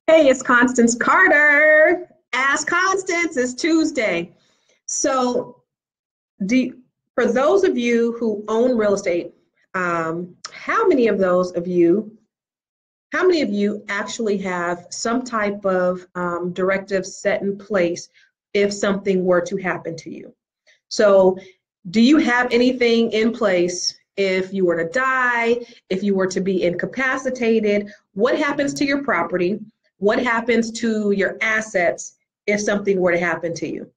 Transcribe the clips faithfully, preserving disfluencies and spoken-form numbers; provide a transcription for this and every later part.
Hey, it's Constance Carter. Ask Constance. It's Tuesday. So, do you- for those of you who own real estate, um, how many of those of you, how many of you actually have some type of um, directive set in place if something were to happen to you? So, do you have anything in place if you were to die, if you were to be incapacitated? What happens to your property? What happens to your assets if something were to happen to you?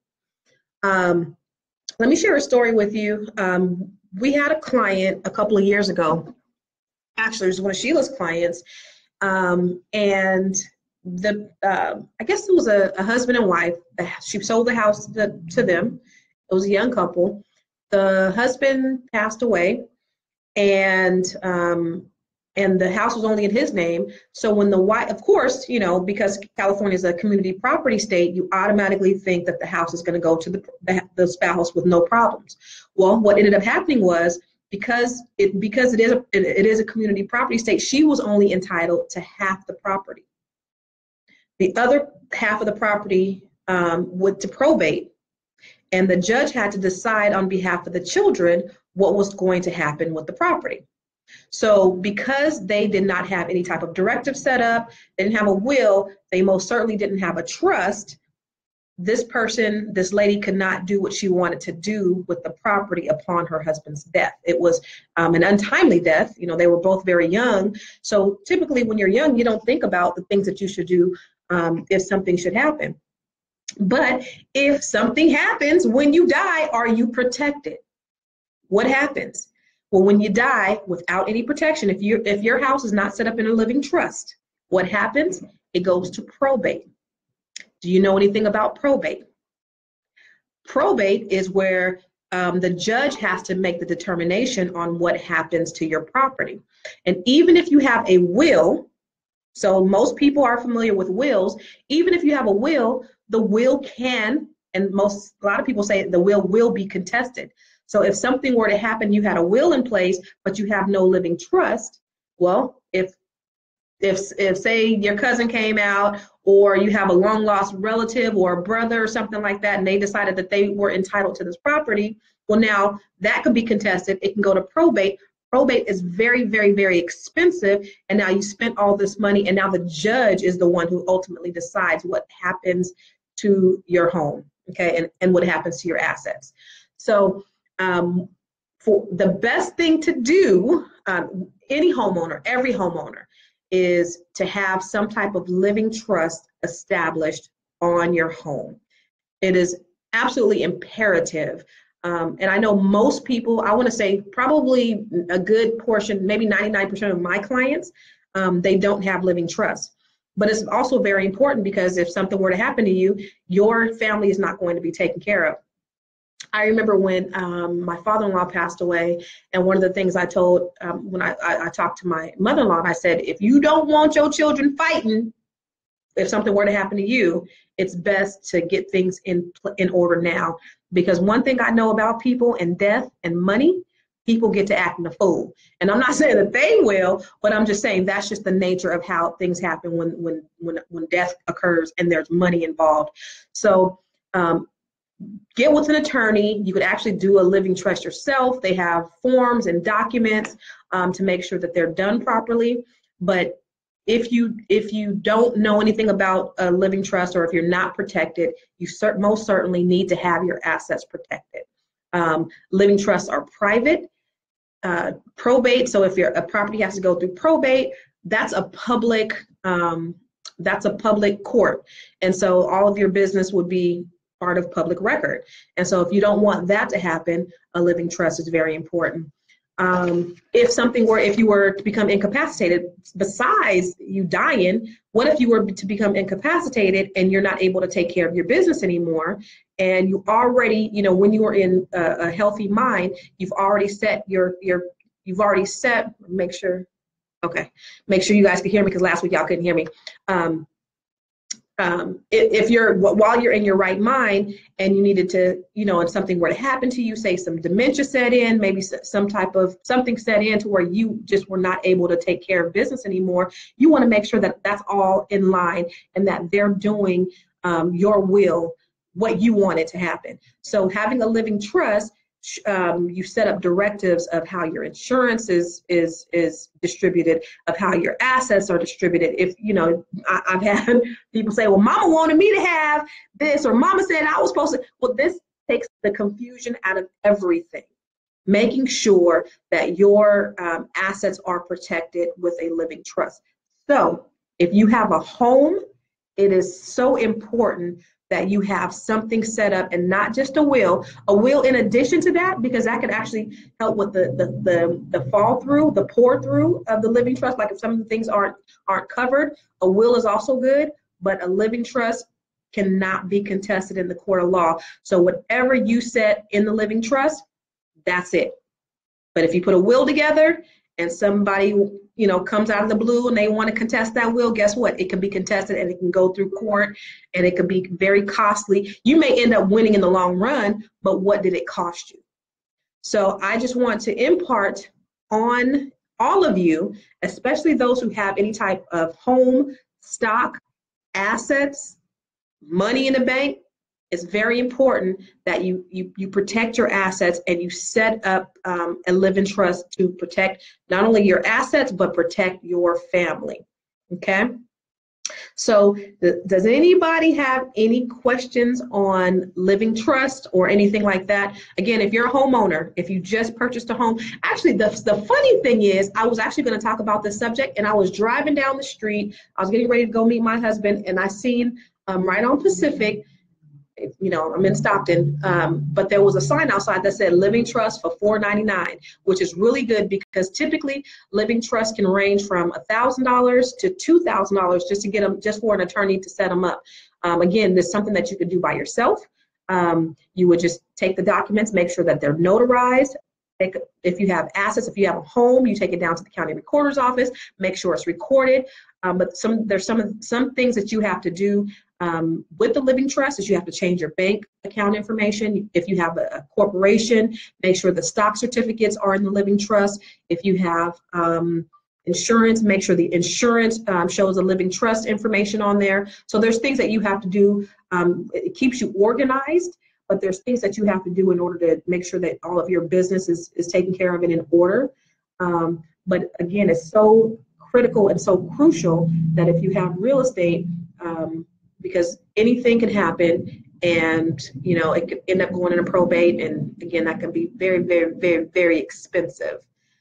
Um, let me share a story with you. Um, we had a client a couple of years ago. Actually, it was one of Sheila's clients, um, and the uh, I guess it was a, a husband and wife. She sold the house to, to them. It was a young couple. The husband passed away, and um, and the house was only in his name. So when the wife, of course, you know, because California is a community property state, you automatically think that the house is going to go to the, the the spouse with no problems. Well, what ended up happening was because it because it is a it, it is a community property state, she was only entitled to half the property. The other half of the property um, went to probate, and the judge had to decide on behalf of the children what was going to happen with the property. So because they did not have any type of directive set up, they didn't have a will, they most certainly didn't have a trust, this person, this lady could not do what she wanted to do with the property upon her husband's death. It was um, an untimely death. You know, they were both very young. So typically when you're young, you don't think about the things that you should do um, if something should happen. But if something happens when you die, are you protected? What happens? Well, when you die without any protection, if you if your house is not set up in a living trust, what happens? It goes to probate. Do you know anything about probate? Probate is where um, the judge has to make the determination on what happens to your property. And even if you have a will, so most people are familiar with wills, even if you have a will, the will can, and most, a lot of people say the will will be contested. So if something were to happen, you had a will in place, but you have no living trust, well, if if if say your cousin came out, or you have a long lost relative or a brother or something like that, and they decided that they were entitled to this property, well, now that could be contested. It can go to probate. Probate is very, very, very expensive, and now you spent all this money, and now the judge is the one who ultimately decides what happens to your home, okay, and, and what happens to your assets. So um, for the best thing to do, um, any homeowner, every homeowner, is to have some type of living trust established on your home. It is absolutely imperative. Um, and I know most people, I want to say probably a good portion, maybe ninety-nine percent of my clients, um, they don't have living trust. But it's also very important because if something were to happen to you, your family is not going to be taken care of. I remember when um, my father-in-law passed away, and one of the things I told um, when I, I, I talked to my mother-in-law, I said, if you don't want your children fighting, if something were to happen to you, it's best to get things in in order now. Because one thing I know about people and death and money, people get to acting a fool. And I'm not saying that they will, but I'm just saying that's just the nature of how things happen when when when when death occurs and there's money involved. So um, get with an attorney. You could actually do a living trust yourself. They have forms and documents um, to make sure that they're done properly. But if you if you don't know anything about a living trust, or if you're not protected, you cert most certainly need to have your assets protected. Um, living trusts are private. Uh, probate, so if your a property has to go through probate, that's a public um, that's a public court, and so all of your business would be part of public record. And so if you don't want that to happen, a living trust is very important. Um, if something were, if you were to become incapacitated, besides you dying, what if you were to become incapacitated and you're not able to take care of your business anymore? And you already, you know, when you are in a, a healthy mind, you've already set your, your, you've already set, make sure, okay, make sure you guys can hear me because last week y'all couldn't hear me. Um, um, if, if you're, while you're in your right mind and you needed to, you know, and something were to happen to you, say some dementia set in, maybe some type of something set in to where you just were not able to take care of business anymore, you want to make sure that that's all in line and that they're doing um, your will, what you want it to happen. So having a living trust, Um, you set up directives of how your insurance is is is distributed, of how your assets are distributed. If you know, I, I've had people say, "Well, Mama wanted me to have this," or "Mama said I was supposed to." Well, this takes the confusion out of everything. Making sure that your um, assets are protected with a living trust. So, if you have a home, it is so important that you have something set up and not just a will. A will in addition to that, because that could actually help with the the the, the fall through, the pour through of the living trust. Like if some of the things aren't aren't covered, a will is also good, but a living trust cannot be contested in the court of law. So whatever you set in the living trust, that's it. But if you put a will together and somebody, you know, comes out of the blue and they want to contest that will, guess what? It can be contested and it can go through court and it can be very costly. You may end up winning in the long run, but what did it cost you? So I just want to impart on all of you, especially those who have any type of home, stock, assets, money in the bank. It's very important that you, you, you protect your assets and you set up um, a living trust to protect not only your assets, but protect your family, okay? So th- does anybody have any questions on living trust or anything like that? Again, if you're a homeowner, if you just purchased a home, actually the, the funny thing is, I was actually gonna talk about this subject and I was driving down the street, I was getting ready to go meet my husband and I seen um, right on Pacific, you know, I'm in Stockton, um, but there was a sign outside that said living trust for four ninety-nine, which is really good because typically living trust can range from one thousand dollars to two thousand dollars just to get them, just for an attorney to set them up. Um, again, this is something that you could do by yourself. Um, you would just take the documents, make sure that they're notarized. Take, if you have assets, if you have a home, you take it down to the county recorder's office, make sure it's recorded. Um, but some there's some some things that you have to do um, with the living trust is you have to change your bank account information. If you have a, a corporation, make sure the stock certificates are in the living trust. If you have um, insurance, make sure the insurance um, shows the living trust information on there. So there's things that you have to do. Um, it keeps you organized, but there's things that you have to do in order to make sure that all of your business is, is taken care of and in order. Um, but again, it's so critical and so crucial that if you have real estate, um, because anything can happen and, you know, it could end up going into probate. And again, that can be very, very, very, very expensive.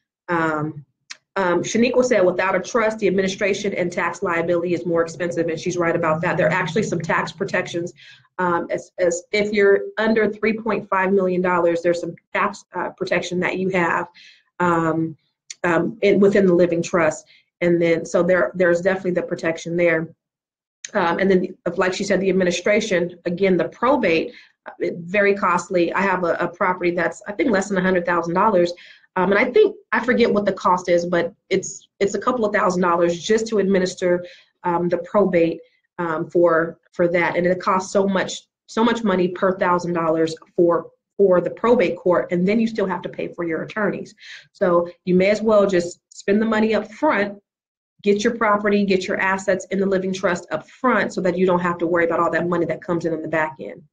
Um, um, Shaniqua said, without a trust, the administration and tax liability is more expensive. And she's right about that. There are actually some tax protections. Um, as, as if you're under three point five million dollars, there's some tax uh, protection that you have um, um, in, within the living trust. And then, so there, there's definitely the protection there. Um, and then, like she said, the administration, again, the probate, very costly. I have a, a property that's, I think, less than one hundred thousand dollars. Um, and I think, I forget what the cost is, but it's it's a couple of thousand dollars just to administer um, the probate um, for for that. And it costs so much, so much money per thousand dollars for for the probate court. And then you still have to pay for your attorneys. So you may as well just spend the money up front, get your property, get your assets in the living trust up front so that you don't have to worry about all that money that comes in on the back end.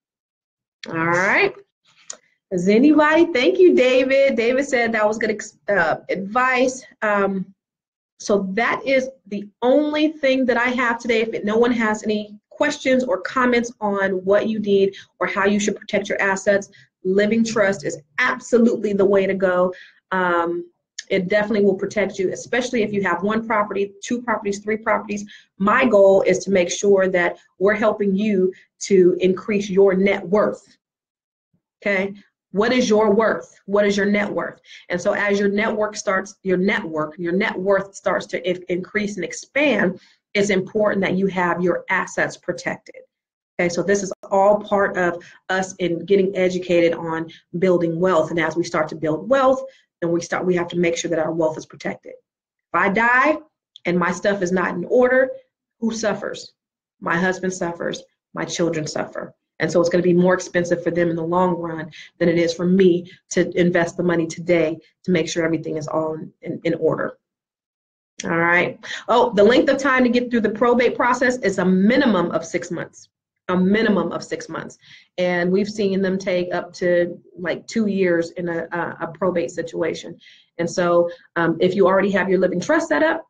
All right. Does anybody? Thank you, David. David said that was good uh, advice. Um, so that is the only thing that I have today. If no one has any questions or comments on what you need or how you should protect your assets, living trust is absolutely the way to go. Um, It definitely will protect you, especially if you have one property, two properties, three properties. My goal is to make sure that we're helping you to increase your net worth. Okay, what is your worth? What is your net worth? And so as your network starts, your network, your net worth starts to increase and expand, it's important that you have your assets protected. Okay, so this is all part of us in getting educated on building wealth. And as we start to build wealth, then we start, we have to make sure that our wealth is protected. If I die and my stuff is not in order, who suffers? my husband suffers, my children suffer. And so it's going to be more expensive for them in the long run than it is for me to invest the money today to make sure everything is all in, in order. All right. Oh, the length of time to get through the probate process is a minimum of six months. A minimum of six months. And we've seen them take up to like two years in a, a, a probate situation. And so um, if you already have your living trust set up,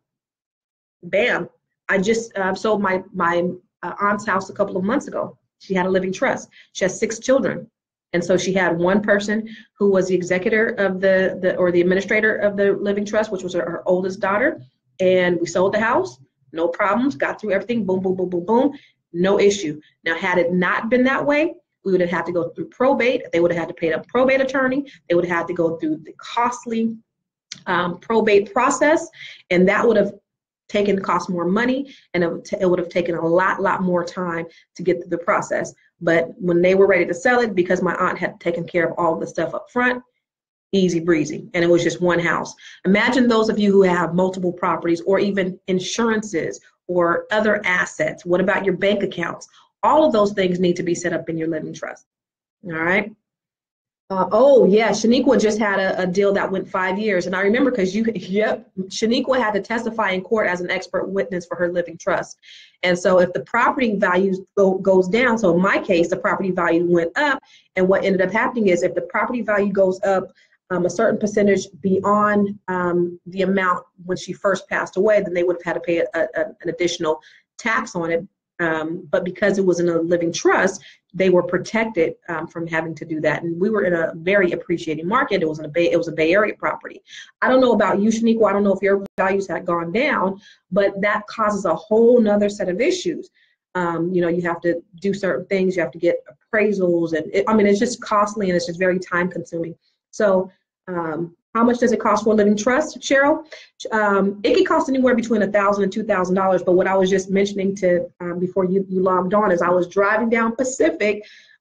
bam. I just uh, sold my, my uh, aunt's house a couple of months ago. She had a living trust. She has six children. And so she had one person who was the executor of the, the or the administrator of the living trust, which was her, her oldest daughter. And we sold the house, no problems, got through everything, boom, boom, boom, boom, boom, no issue. Now, had it not been that way, we would have had to go through probate. They would have had to pay a probate attorney. They would have had to go through the costly um, probate process, and that would have taken cost more money, and it would, it would have taken a lot, lot more time to get through the process. But when they were ready to sell it, because my aunt had taken care of all the stuff up front, easy breezy, and it was just one house. Imagine those of you who have multiple properties or even insurances or other assets. What about your bank accounts? All of those things need to be set up in your living trust. All right. Uh, oh yeah, Shaniqua just had a, a deal that went five years, and I remember because you, yep, Shaniqua had to testify in court as an expert witness for her living trust, and so if the property value go, goes down, so in my case, the property value went up, and what ended up happening is if the property value goes up um, a certain percentage beyond um, the amount when she first passed away, then they would have had to pay a, a, an additional tax on it. Um, but because it was in a living trust, they were protected um, from having to do that. And we were in a very appreciating market. It was in a Bay, it was a Bay Area property. I don't know about you, Shaniqua. I don't know if your values had gone down, but that causes a whole nother set of issues. Um, you know, you have to do certain things. You have to get appraisals, and it, I mean, it's just costly and it's just very time consuming. So, um, how much does it cost for a living trust, Cheryl? Um, it can cost anywhere between a thousand and two thousand dollars. But what I was just mentioning to um, before you, you logged on is I was driving down Pacific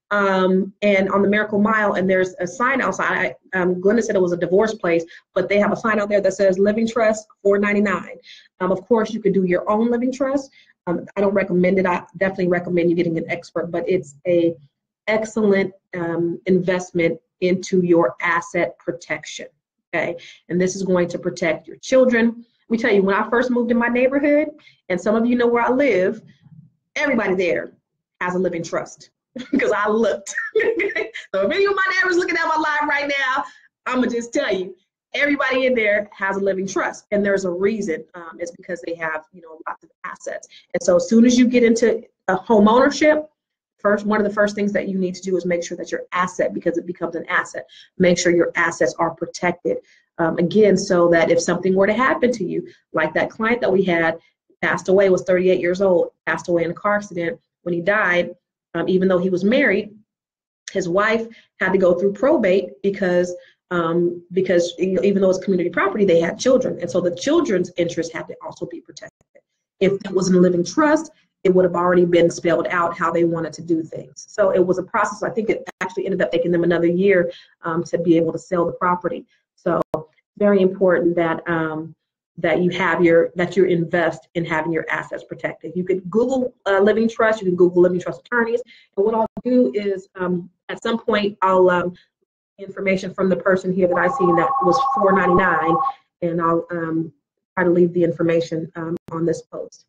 um, and on the Miracle Mile, and there's a sign outside. I, um, Glenda said it was a divorce place, but they have a sign out there that says Living Trust four ninety-nine. Um, of course, you could do your own living trust. Um, I don't recommend it. I definitely recommend you getting an expert, but it's a excellent um, investment into your asset protection. Okay, and this is going to protect your children. Let me tell you, when I first moved in my neighborhood, and some of you know where I live, everybody there has a living trust because I looked. So if any of my neighbors looking at my live right now, I'm gonna just tell you, everybody in there has a living trust, and there's a reason. Um, it's because they have, you know, lots of assets. And so as soon as you get into a home ownership, first, one of the first things that you need to do is make sure that your asset, because it becomes an asset, make sure your assets are protected. Um, again, so that if something were to happen to you, like that client that we had, passed away, was thirty-eight years old, passed away in a car accident. When he died, um, even though he was married, his wife had to go through probate because um, because even though it's community property, they had children. And so the children's interests had to also be protected. If it was in a living trust, it would have already been spelled out how they wanted to do things. So it was a process. I think it actually ended up taking them another year um, to be able to sell the property. So very important that um, that you have your, that you invest in having your assets protected. You could Google uh, living trust, you can Google living trust attorneys. And what I'll do is um, at some point, I'll um, information from the person here that I seen that was four ninety-nine, and I'll um, try to leave the information um, on this post.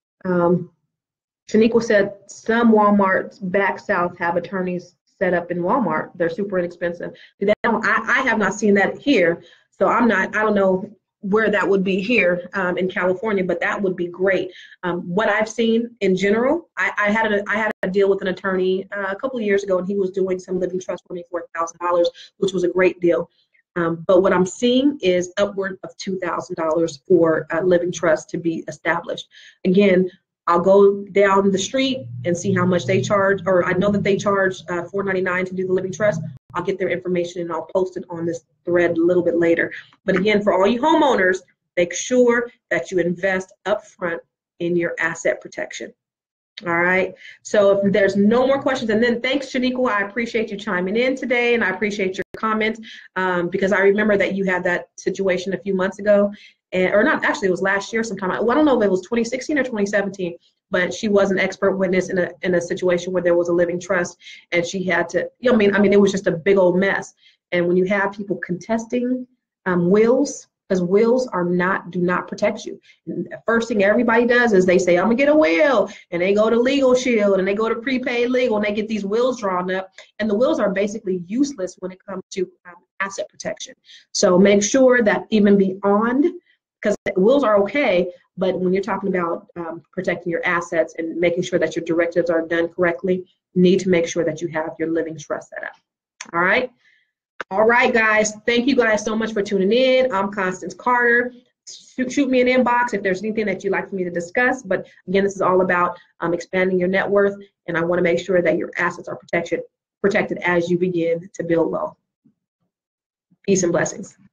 Um, Shaniqua said some Walmarts back south have attorneys set up in Walmart. They're super inexpensive. I, I have not seen that here, so I'm not, I don't know where that would be here um, in California, but that would be great. Um, what I've seen in general, I, I had a, I had a deal with an attorney uh, a couple of years ago, and he was doing some living trust for me for one thousand dollars, which was a great deal. Um, but what I'm seeing is upward of two thousand dollars for a living trust to be established. Again, I'll go down the street and see how much they charge, or I know that they charge uh, four ninety-nine to do the living trust. I'll get their information and I'll post it on this thread a little bit later. But again, for all you homeowners, make sure that you invest upfront in your asset protection. All right, so if there's no more questions, and then thanks, Shaniqua, I appreciate you chiming in today, and I appreciate your comments um, because I remember that you had that situation a few months ago. And, or not, actually it was last year sometime. Well, I don't know if it was twenty sixteen or twenty seventeen, but she was an expert witness in a in a situation where there was a living trust, and she had to, you know, I mean, I mean, it was just a big old mess. And when you have people contesting um, wills, because wills are not, do not protect you. And the first thing everybody does is they say, I'm gonna get a will, and they go to Legal Shield, and they go to prepaid legal, and they get these wills drawn up, and the wills are basically useless when it comes to um, asset protection. So make sure that even beyond, because wills are okay, but when you're talking about um, protecting your assets and making sure that your directives are done correctly, you need to make sure that you have your living trust set up. All right. All right, guys. Thank you guys so much for tuning in. I'm Constance Carter. Shoot, shoot me an inbox if there's anything that you'd like for me to discuss. But again, this is all about um, expanding your net worth, and I want to make sure that your assets are protected, protected as you begin to build wealth. Peace and blessings.